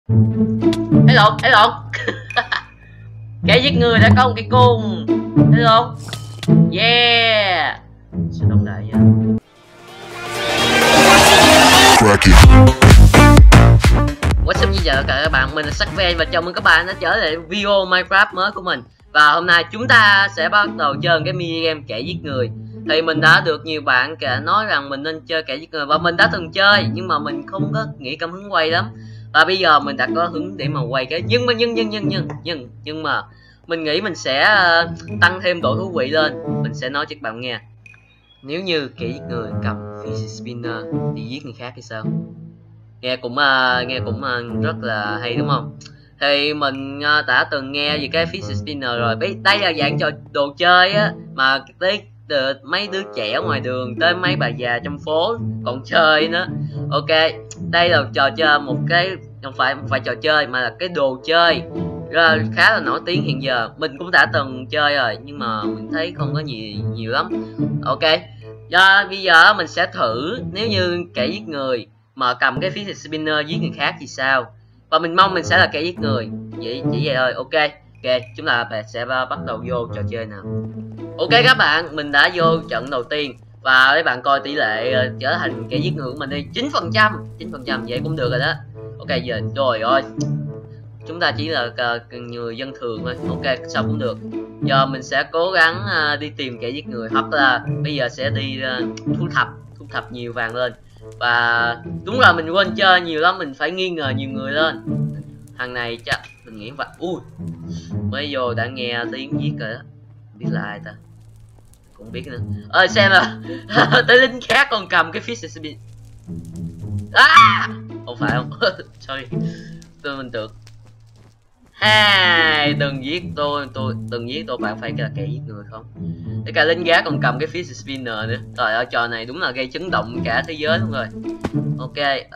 Thấy lộn, thấy lộn. Kẻ giết người đã có một cái cung. Thấy lộn. Yeah. Sẽ đóng lại nha. What's up, xin chào tất cả các bạn, mình là Sắc.ven và chào mừng các bạn đã trở lại video Minecraft mới của mình. Và hôm nay chúng ta sẽ bắt đầu chơi cái mini game kẻ giết người. Thì mình đã được nhiều bạn nói rằng mình nên chơi kẻ giết người và mình đã từng chơi, nhưng mà mình không có nghĩ cảm hứng quay lắm. Và bây giờ mình đã có hứng để mà quay cái nhưng mà mình nghĩ mình sẽ tăng thêm độ thú vị lên. Mình sẽ nói cho các bạn nghe, nếu như kẻ giết người cầm Fidget Spinner thì giết người khác thì sao? Nghe cũng rất là hay đúng không? Thì mình đã từng nghe về cái Fidget Spinner rồi. Đây là dạng đồ chơi á, mà tới mấy đứa trẻ ngoài đường tới mấy bà già trong phố còn chơi nữa. Ok, đây là trò chơi, một cái không phải trò chơi mà là cái đồ chơi khá là nổi tiếng hiện giờ. Mình cũng đã từng chơi rồi nhưng mà mình thấy không có nhiều lắm. Ok, bây giờ mình sẽ thử nếu như kẻ giết người mà cầm cái Fidget Spinner giết người khác thì sao. Và mình mong mình sẽ là kẻ giết người, chỉ vậy thôi. Ok, chúng ta sẽ bắt đầu vô trò chơi nào. Ok các bạn, mình đã vô trận đầu tiên và mấy bạn coi tỷ lệ trở thành kẻ giết người của mình đi, 9%, vậy cũng được rồi đó. Ok, giờ rồi ơi, chúng ta chỉ là người dân thường thôi. Ok, sao cũng được. Giờ mình sẽ cố gắng đi tìm kẻ giết người, hoặc là bây giờ sẽ đi thu thập nhiều vàng lên. Và đúng là mình quên chơi nhiều lắm, mình phải nghi ngờ nhiều người lên. Thằng này chắc mình nghĩ vậy. Ui, mới vô đã nghe tiếng giết rồi đó. Biết là ai ta? Cũng biết nữa. Ơi xem là tới lính khác còn cầm cái Fidget Spinner. Không phải không? Sorry, mình tưởng. Đừng giết tôi đừng giết tôi, bạn phải là kẻ giết người không? Cái cả lính gác còn cầm cái Fidget Spinner nữa. Trời ơi, trò này đúng là gây chấn động cả thế giới luôn rồi. Ok,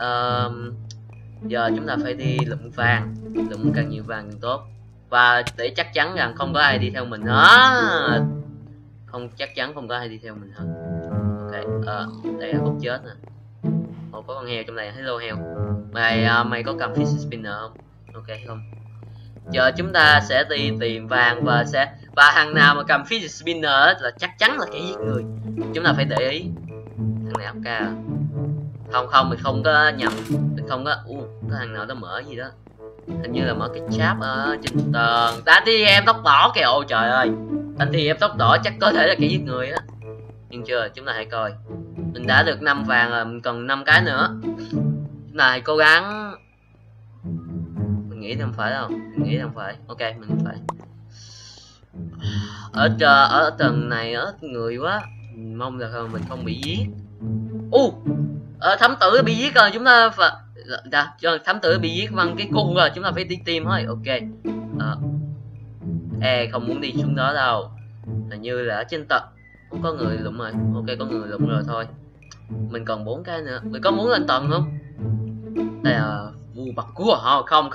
giờ chúng ta phải đi lượm vàng, lượm càng nhiều vàng càng tốt. Và để chắc chắn rằng không có ai đi theo mình đó. Chắc chắn không có ai đi theo mình hết. Ok, đây là con chết nè. Có con heo trong này. Hello heo, mày có cầm Fidget Spinner không? Ok không. Giờ chúng ta sẽ đi tìm vàng và thằng nào mà cầm Fidget Spinner là chắc chắn là kẻ giết người. Chúng ta phải để ý. Thằng này AFK không, mình không có nhầm, mình không có. Có thằng nào đó mở gì đó, hình như là mở cái chat ở trên tầng. Đánh đi em tóc đỏ kìa. Ôi trời ơi, anh thì em tóc đỏ chắc có thể là kẻ giết người á. Nhưng chưa, chúng ta hãy coi. Mình đã được 5 vàng rồi, mình cần 5 cái nữa. Chúng ta hãy cố gắng. Mình nghĩ không phải đâu, Ok, mình không phải. Ở tầng này ít người quá, mình mong là mình không bị giết. Thám tử bị giết rồi, chúng ta phải thám tử bị giết bằng cái cung rồi, chúng ta phải đi tìm thôi. Ok, không muốn đi xuống đó đâu, hình như là ở trên tầng không có người lụm rồi. Ok, có người lụm rồi thôi. Mình còn 4 cái nữa. Mình có muốn lên tầng không? Đây là bật cua. Không.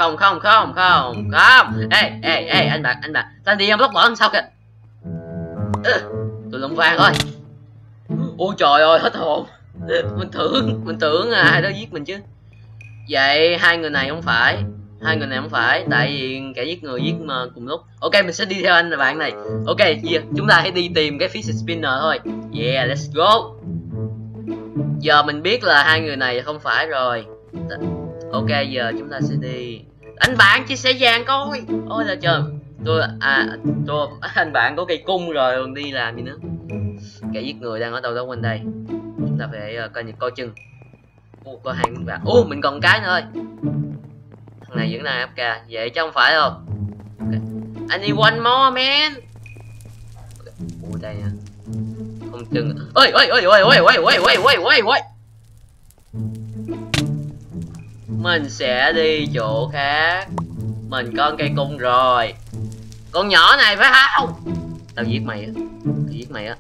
Ê anh bạn thanh đi em lóc bỏ sao kìa. Tôi lụm vàng thôi. Ôi trời ơi, hết hồn. Mình tưởng ai đó giết mình chứ. Vậy hai người này không phải, tại vì kẻ giết người giết mà cùng lúc. Ok, mình sẽ đi theo anh bạn này. Ok, chúng ta hãy đi tìm cái Fidget Spinner thôi. Yeah, let's go. Giờ mình biết là hai người này không phải rồi. Ok, giờ chúng ta sẽ đi. Anh bạn chia sẻ vàng coi. Ôi là trời, tôi anh bạn có cây cung rồi còn đi làm gì nữa. Kẻ giết người đang ở đâu đó quanh đây. Chúng ta phải coi chừng. Có hai miếng vàng. Mình còn cái nữa thôi. Thằng này vẫn đang AFK, vậy chứ không phải đâu. Okay. I need one more man. Đây nè. Không chừng. Ôi. Mình sẽ đi chỗ khác. Mình có cây cung rồi. Con nhỏ này phải không? Tao giết mày á.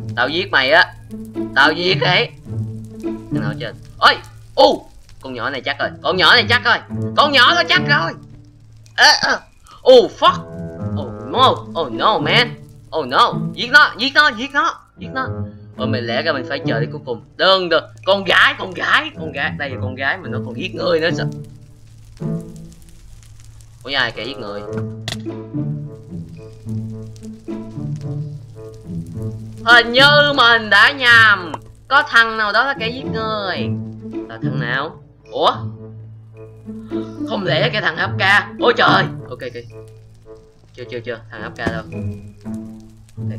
Tao giết đấy. Thằng nào trên. Ôi. Con nhỏ này chắc rồi. Con nhỏ nó chắc rồi. Fuck. Oh no man. Oh no. Giết nó. Mình lẽ ra mình phải chờ đến cuối cùng. Đừng được. Con gái. Đây là con gái mà nó còn giết người nữa sao? Ủa ai kẻ giết người? Hình như mình đã nhầm. Có thằng nào đó là kẻ giết người. Là thằng nào? Ủa? Không lẽ cái thằng AFK? Ôi trời. Ok ok. Chưa thằng AFK đâu. Ok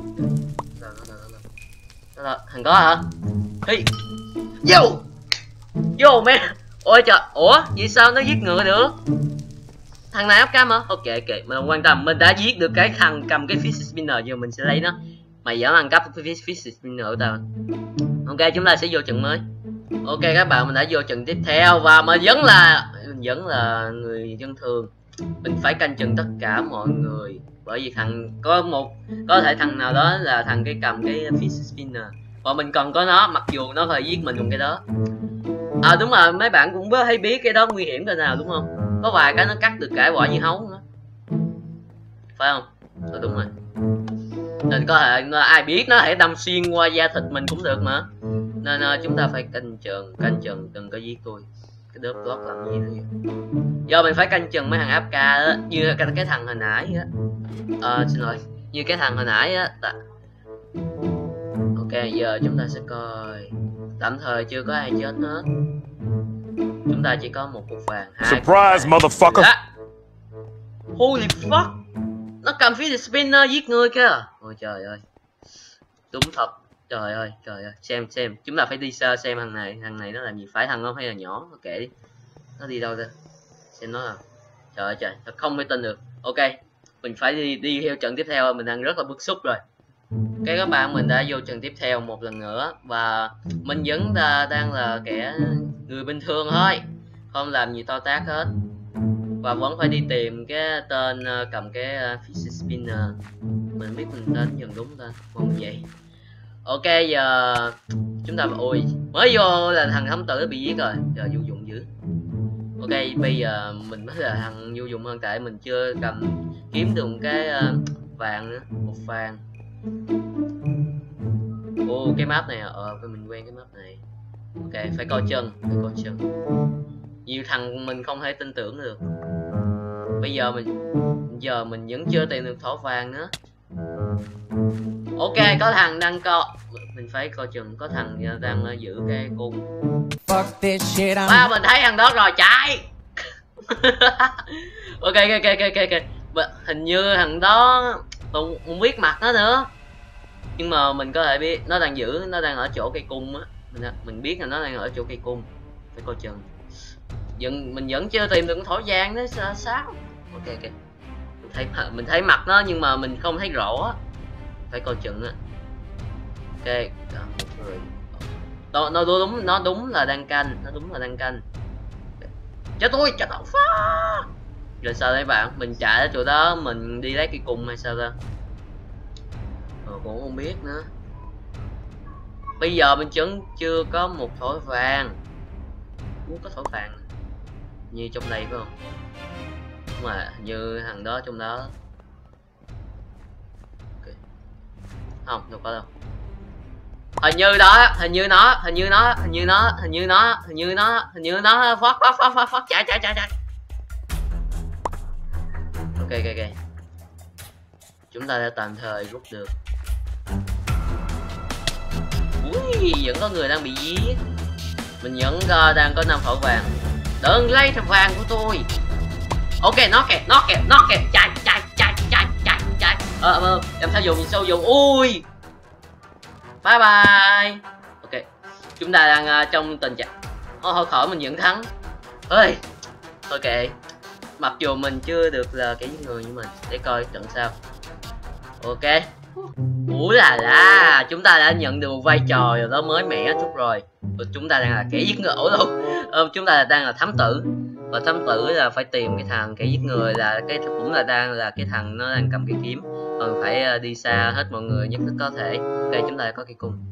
ok. Thằng có hả? Hey. Vô mẹ. Ôi trời. Ủa? Vì sao nó giết người được? Thằng này AFK mà. Ok ok. Mình không quan tâm. Mình đã giết được cái thằng cầm cái fish spinner. Giờ mình sẽ lấy nó. Mày dám ăn cắp cái fish spinner của tao. Ok chúng ta sẽ vô trận mới. Ok các bạn, mình đã vô trận tiếp theo. Và mình vẫn là người dân thường. Mình phải canh chừng tất cả mọi người. Bởi vì thằng có thể thằng nào đó là thằng cái cầm cái fish spinner. Và mình cần có nó, mặc dù nó phải giết mình dùng cái đó. À đúng rồi, mấy bạn cũng hay biết cái đó nguy hiểm thế nào đúng không? Có vài cái nó cắt được cả quả dưa hấu nữa. Phải không? Đúng rồi. Nên có thể ai biết nó thể đâm xuyên qua da thịt mình cũng được mà. Nên chúng ta phải canh chừng đừng có giết tôi. Cái đớp block làm gì nữa vậy? Giờ mình phải canh chừng mấy thằng AFK đó, như cái thằng hồi nãy á. Xin lỗi, như cái thằng hồi nãy á. Ok, giờ chúng ta sẽ coi. Tạm thời chưa có ai chết hết. Chúng ta chỉ có một cục vàng. Surprise, motherfucker. Holy fuck. Nó cầm fish spinner giết người kìa. Ôi trời ơi. Đúng thật. Trời ơi. Xem. Chúng ta phải đi sơ xem thằng này nó làm gì. Phải thằng không hay là nhỏ. Kệ đi. Nó đi đâu ra. Xem nó làm. Trời ơi, thật không thể tin được. Ok. Mình phải đi theo trận tiếp theo. Mình đang rất là bức xúc rồi. Ok các bạn, mình đã vô trận tiếp theo một lần nữa. Và mình vẫn đang là kẻ người bình thường thôi. Không làm gì to tát hết. Và vẫn phải đi tìm cái tên cầm cái fish spinner. Mình biết mình tên dần đúng tên. Không vậy. Ok giờ chúng ta ôi mới vô là thằng thám tử bị giết rồi. Giờ vô dụng dữ. Ok bây giờ mình mới là thằng vô dụng hơn. Tại mình chưa kiếm được cái vàng nữa. Một vàng. Ô cái map này mình quen cái map này. Ok phải coi chân. Nhiều thằng mình không thể tin tưởng được. Bây giờ mình vẫn chưa tìm được thỏi vàng nữa. Ok có thằng đang mình phải coi chừng có thằng đang giữ cái cung. Mình thấy thằng đó rồi chạy. Ok. Hình như thằng đó tôi không biết mặt nó nữa. Nhưng mà mình có thể biết nó đang ở chỗ cây cung á. Mình biết là nó đang ở chỗ cây cung. Phải coi chừng. Mình vẫn chưa tìm được thỏi vàng đó sao? Ok. Mình thấy mặt nó nhưng mà mình không thấy rõ. Phải coi chừng á. Ok, một người. Nó đúng là đang canh, Cho tôi phá. Rồi sao đấy bạn? Mình chạy đến chỗ đó, mình đi lấy cây cung hay sao ta? Cũng không biết nữa. Bây giờ mình chưa có một thỏi vàng. Muốn có thỏi vàng như trong đây phải không? Đúng rồi, như thằng đó trong đó. Okay. Không, đâu có đâu. Hình như nó phát chạy. Ok. Chúng ta đã tạm thời rút được. Ui, vẫn có người đang bị giết. Mình vẫn đang có 5 thỏi vàng. Đừng lấy thỏi vàng của tôi. Ok, nó kìa, chạy. Em sao dùng. Ui. Bye bye. Ok. Chúng ta đang trong tình trạng thôi khỏi mình vẫn thắng. Ơi. Thôi kệ. Mặc dù mình chưa được là kẻ giết người nhưng mà để coi trận sau. Ok. Ủa là chúng ta đã nhận được một vai trò rồi đó mới mẻ chút rồi. Chúng ta đang là kẻ giết người luôn. Chúng ta đang là thám tử. Và thám tử là phải tìm cái thằng kẻ giết người là cũng là đang là cái thằng nó đang cầm cái kiếm. Còn phải đi xa hết mọi người nhất có thể. Ok chúng ta có cái cung.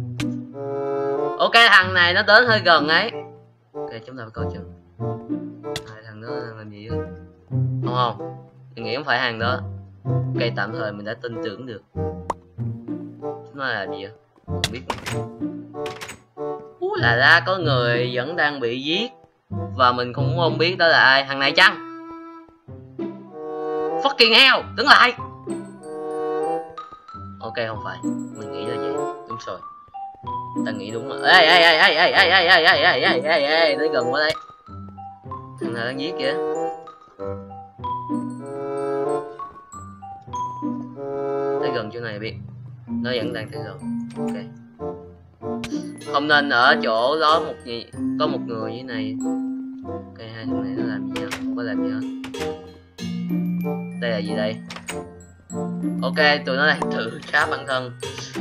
Ok thằng này nó đến hơi gần ấy. Ok chúng ta phải coi chừng. Hai thằng đó đang làm gì đó. Không. Mình nghĩ không phải hàng đó. Ok tạm thời mình đã tin tưởng được. Nó là gì vậy? Không biết. Là có người vẫn đang bị giết. Và mình cũng không biết đó là ai. Thằng này chăng? fucking hell, đứng lại. Ok, không phải, mình nghĩ là vậy, đúng rồi. Ta nghĩ đúng rồi. Ê, tới gần quá đây. Thằng nào đang giết kìa. Tới gần chỗ này biết. Nó vẫn đang tới gần. Ok. Không nên ở chỗ đó có một người dưới này. Ok, hai thằng này nó làm gì đó, không có làm gì hết. Đây là gì đây? Ok, tụi nó đang tự khám bản thân.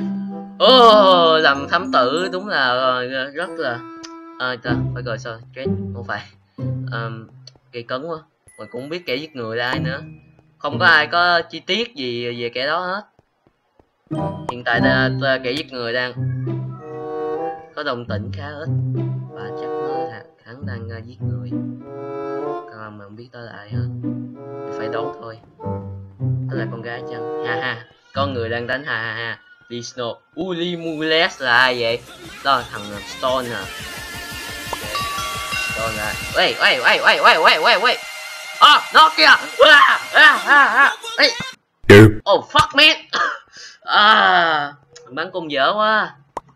Làm thám tử đúng là rất là phải gọi sao stress, không phải gây cấn quá. Mình cũng biết kẻ giết người là ai nữa, không có ai có chi tiết gì về kẻ đó hết. Hiện tại kẻ giết người đang có đồng tĩnh khá ít và chắc hắn đang giết người, còn mà không biết đó là ai hết thì phải đoán thôi. Đó là con gái chăng? Ha ha, con người đang đánh ha ha ha. Please no. Ulimules là ai vậy? Đó là thằng Stone hả? Okay. Stone là. Wait. Nó kìa. Oh fuck man. Bắn cung dở quá.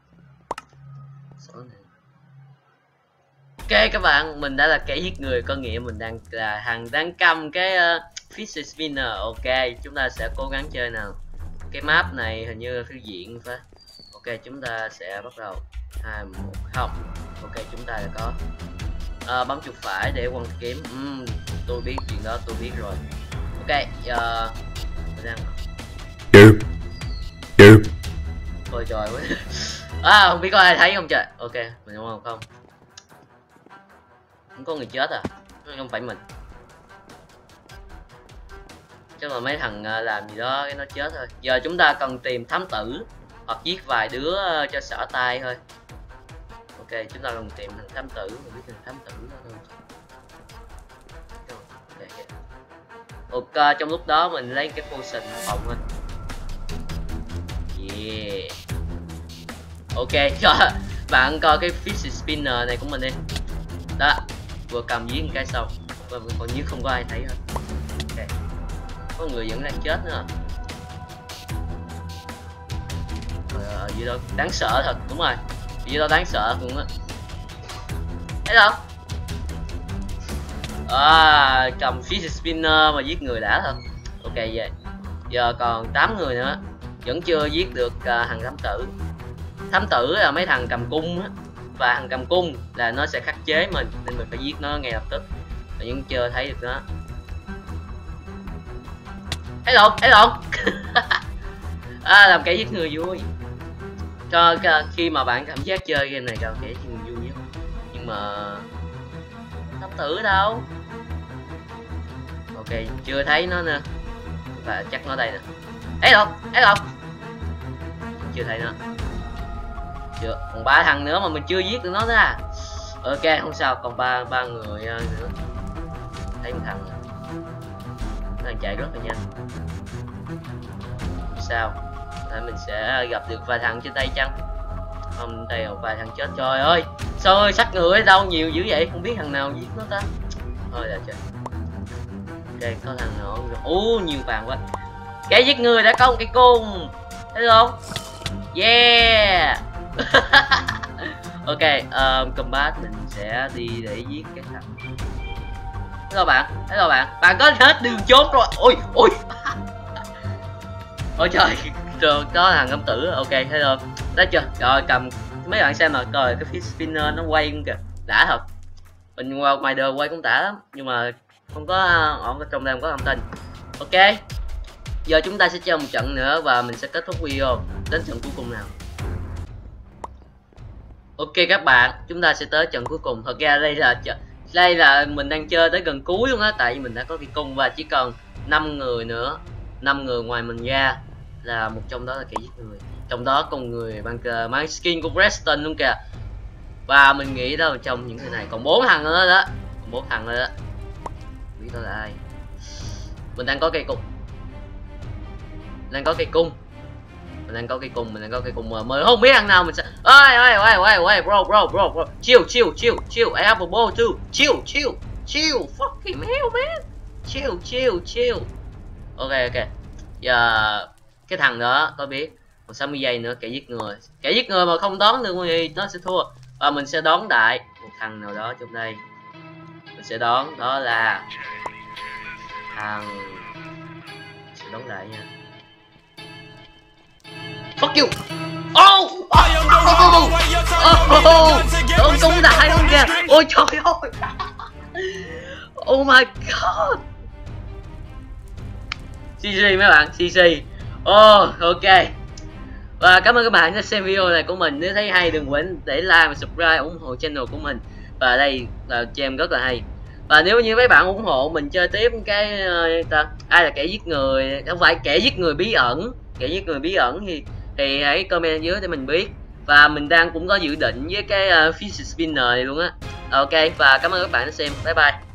Ok các bạn, mình đã là kẻ giết người, có nghĩa mình đang là thằng đang cầm cái Fish Spinner. Ok, chúng ta sẽ cố gắng chơi nào. Cái map này hình như là thư viện phải. Ok, chúng ta sẽ bắt đầu 2, 1, không. Ok, chúng ta đã có bấm chuột phải để quăng kiếm. Tôi biết chuyện đó, tôi biết rồi. Ok, giờ mình đang ôi trời quá. Không biết có ai thấy không trời. Ok, mình đúng không? Không có người chết à? Không phải mình. Chắc là mấy thằng làm gì đó cái nó chết thôi. Giờ chúng ta cần tìm thám tử hoặc giết vài đứa cho xỏ tay thôi. Ok, chúng ta cần tìm thằng thám tử, mình biết thằng thám tử đó thôi. Ok, trong lúc đó mình lấy cái potion phòng thôi. Yeah. Ok, cho bạn coi cái fish spinner này của mình đi. Đó, vừa cầm giết một cái xong, còn như không có ai thấy hết. Ok, có người vẫn đang chết nữa. Ở dưới đó đáng sợ thật, đúng rồi, dưới đó đáng sợ luôn á. Thấy không? Cầm fish spinner mà giết người đã thật. Ok vậy, giờ còn 8 người nữa, vẫn chưa giết được thằng thám tử. Thám tử là mấy thằng cầm cung á, và thằng cầm cung là nó sẽ khắc chế mình nên mình phải giết nó ngay lập tức. Mà vẫn chưa thấy được nó. Thấy lộn. Làm kẻ giết người vui. Cho khi mà bạn cảm giác chơi game này làm kẻ giết người vui nhất. Nhưng mà thám tử đâu? Ok, chưa thấy nó nè. Và chắc nó đây nè. Thấy lộn. Chưa thấy nó. Chưa, còn 3 thằng nữa mà mình chưa giết được nó ra. Ok, không sao, còn ba người nữa. Thấy một thằng chạy rất là nhanh. Sao? Mình sẽ gặp được vài thằng trên tay chăng? Không, đây một vài thằng chết. Trời ơi, sao ơi, sát người ở đâu nhiều dữ vậy? Không biết thằng nào giết nó ta. Thôi là trời. Ok, có thằng nào không? Nhiều vàng quá. Kẻ giết người đã có một cái cung. Thấy không? Yeah. Ok, combat mình sẽ đi để giết cái thằng. Hello bạn, bạn có hết đường trốn rồi. Ôi trời, đó là thằng âm tử. Ok, thấy không? Đó chưa? Rồi cầm mấy bạn xem mà coi cái fish spinner nó quay cũng kìa, đã thật. Mình qua ngoài đời quay cũng đã lắm, nhưng mà không có trong đây không có thông tin. Ok, giờ chúng ta sẽ chơi một trận nữa và mình sẽ kết thúc video đến trận cuối cùng nào. Ok các bạn, chúng ta sẽ tới trận cuối cùng. Thật ra đây là mình đang chơi tới gần cuối luôn á, tại vì mình đã có cái cung và chỉ còn 5 người nữa. 5 người ngoài mình ra là một trong đó là kẻ giết người. Trong đó con người mang skin của Preston luôn kìa. Và mình nghĩ đó là trong những người này còn 4 thằng nữa đó. Còn 4 thằng nữa đó. Biết đó là ai. Mình đang có cây cung. Mình đang có cây cung mà mình không biết thằng nào mình sẽ. Ôi bro. Chill. I have a ball too. Chill. Fucking hell man. Chill. Ok ok. Giờ cái thằng đó có biết còn 60 giây nữa kẻ giết người mà không đón được thì nó sẽ thua, và mình sẽ đón đại một thằng nào đó trong đây. Mình sẽ đón đó là thằng, sẽ đón đại nha. Fuck you. Oh, cũng đại luôn kìa. Ôi trời ơi. Oh my god. CC mấy bạn, CC. Oh, ok. Và cảm ơn các bạn đã xem video này của mình. Nếu thấy hay đừng quên để like và subscribe ủng hộ channel của mình. Và đây là game rất là hay. Và nếu như mấy bạn ủng hộ mình chơi tiếp cái ai là kẻ giết người, không phải kẻ giết người bí ẩn, kẻ giết người bí ẩn thì hãy comment dưới để mình biết. Và mình đang cũng có dự định với cái Fish Spinner này luôn á. Ok, và cảm ơn các bạn đã xem. Bye bye.